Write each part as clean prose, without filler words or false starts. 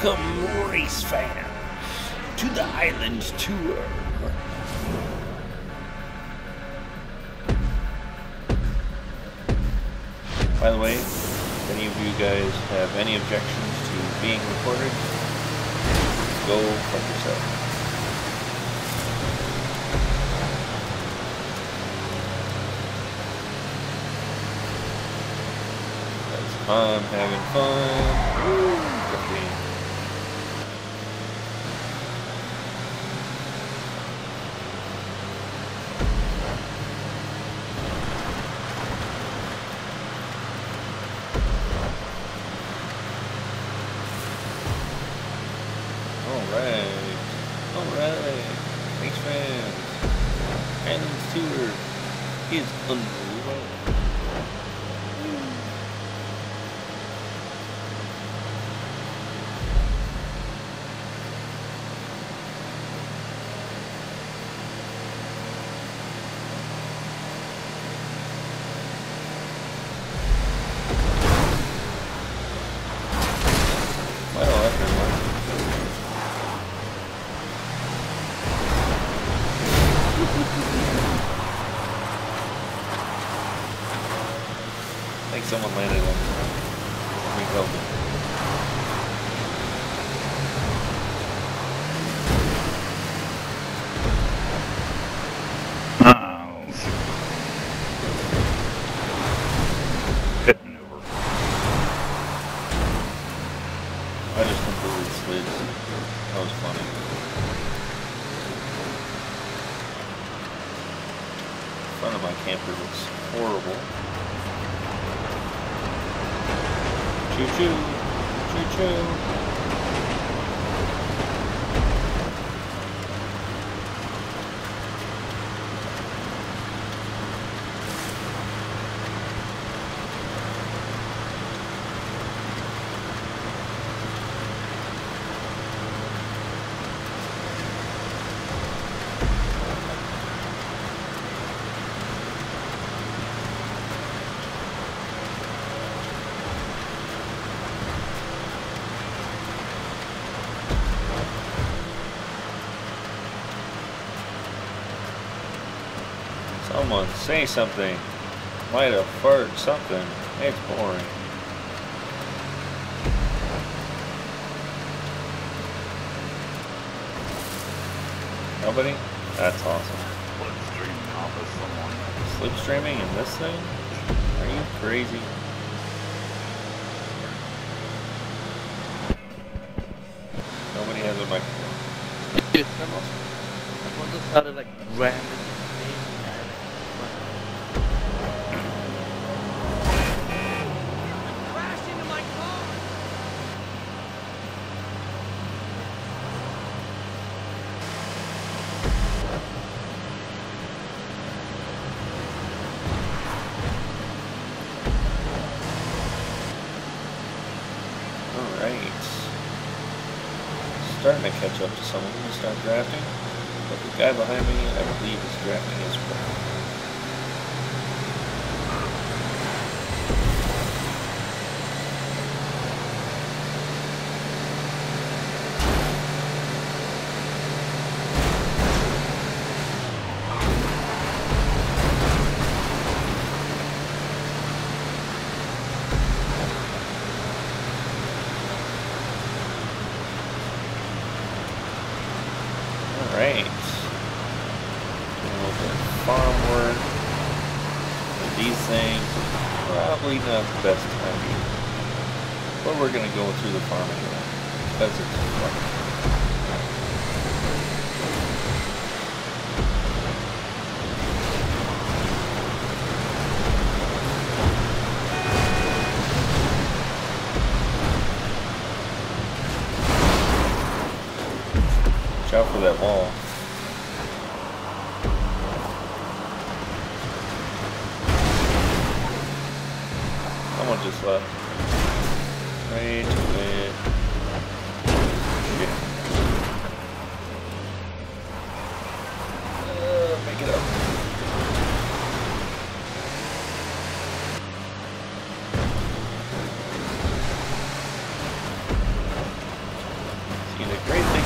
Welcome, race fans, to the island tour. By the way, if any of you guys have any objections to being recorded, go fuck yourself. I'm having fun. Woo! Drifting. Alright. Thanks, fans. Island's tour is unbelievable. I think someone landed on me helping. Hitting over. I just completely slid. That was funny. The front of my camper looks horrible. Choo-choo, choo-choo. Someone say something. Light a fart, something. It's boring. Nobody? That's awesome. Slipstreaming off of someone. Slipstreaming in this thing? Are you crazy? Nobody has a microphone. Dude, someone just started like random. Starting to catch up to someone when we start drafting, but the guy behind me, I believe, is drafting as well. Alright, doing a little bit of farm work with these things. Probably not the best time either, but we're going to go through the farm anyway, because it's fun. Watch out for that wall. Someone just left. Right to it. Shit. Make it up.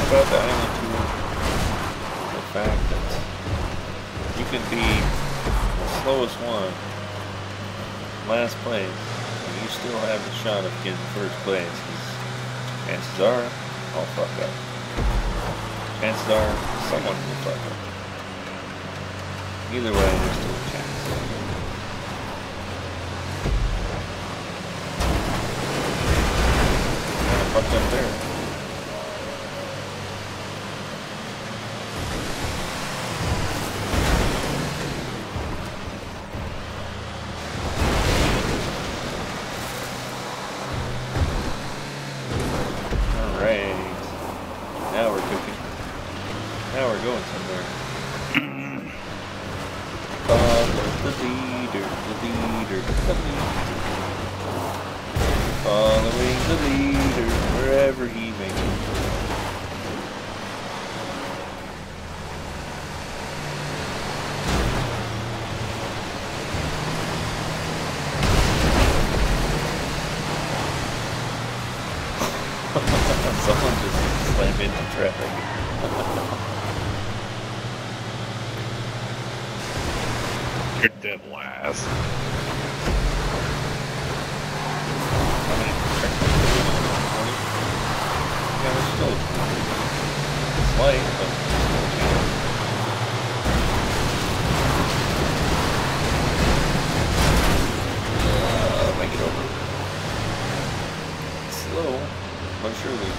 about the island tour is the fact that you can be the slowest one, last place, and you still have the shot of getting first place. Because chances are, I'll fuck up. Chances are, someone will fuck up. Either way, there's still a chance. Kind of fucked up there. Now we're cooking. Now we're going somewhere. Follow the leader, the leader, the leader. Following the leader wherever he may go. Someone just slammed into traffic. You're dead last. How many checkpoints? 20? Yeah, there's still slight, but still a chance. Make it over. Slow, but surely.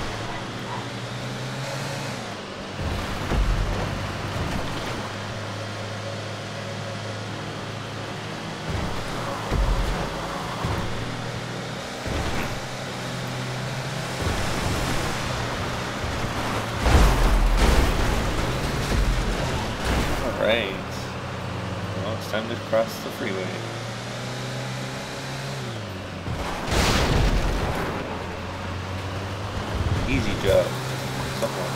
Alright. Well, it's time to cross the freeway. Easy job. Someone.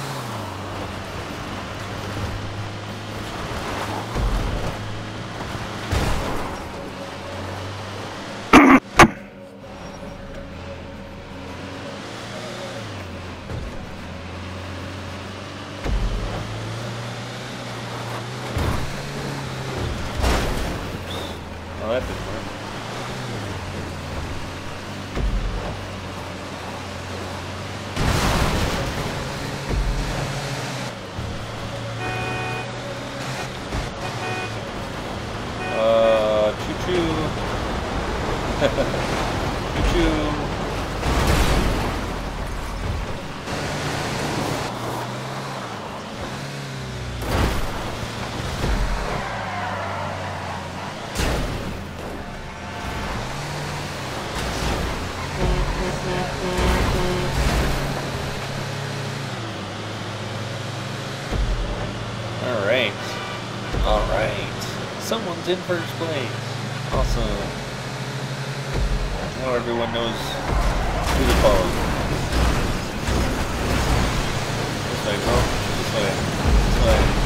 Well, that didn't work. Choo-choo. Choo-choo. Alright. Alright. Someone's in first place. Awesome. Now everyone knows who to follow. This way, bro. This way. This way.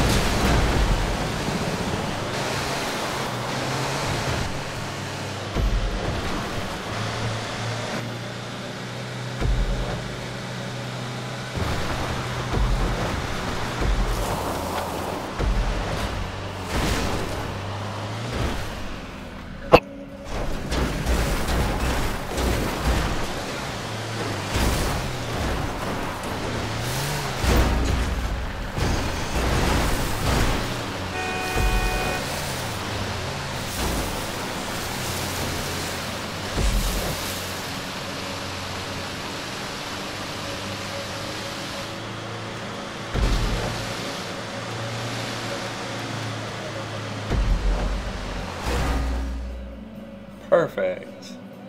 Perfect.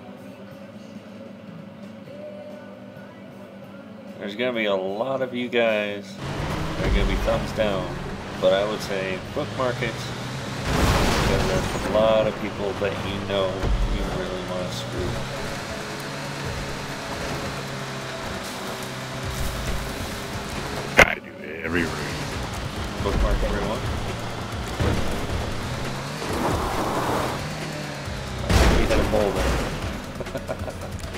There's going to be a lot of you guys that are going to be thumbs down, but I would say bookmark it, because there's a lot of people that you know you really want to screw. I do every race. Bookmark everyone. I think we hit a bowl there.